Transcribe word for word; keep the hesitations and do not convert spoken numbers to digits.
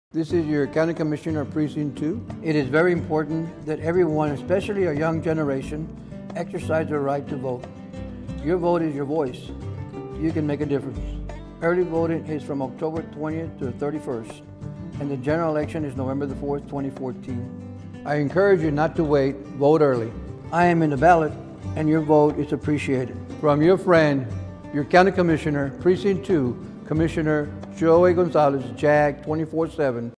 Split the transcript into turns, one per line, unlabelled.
This is your County Commissioner of Precinct two. It is very important that everyone, especially our young generation, exercise their right to vote. Your vote is your voice. You can make a difference. Early voting is from October twentieth to the thirty-first, and the general election is November the fourth, twenty fourteen. I encourage you not to wait, vote early. I am in the ballot, and your vote is appreciated. From your friend, your County Commissioner, Precinct two, Commissioner Joey Gonzalez, J A G twenty-four seven,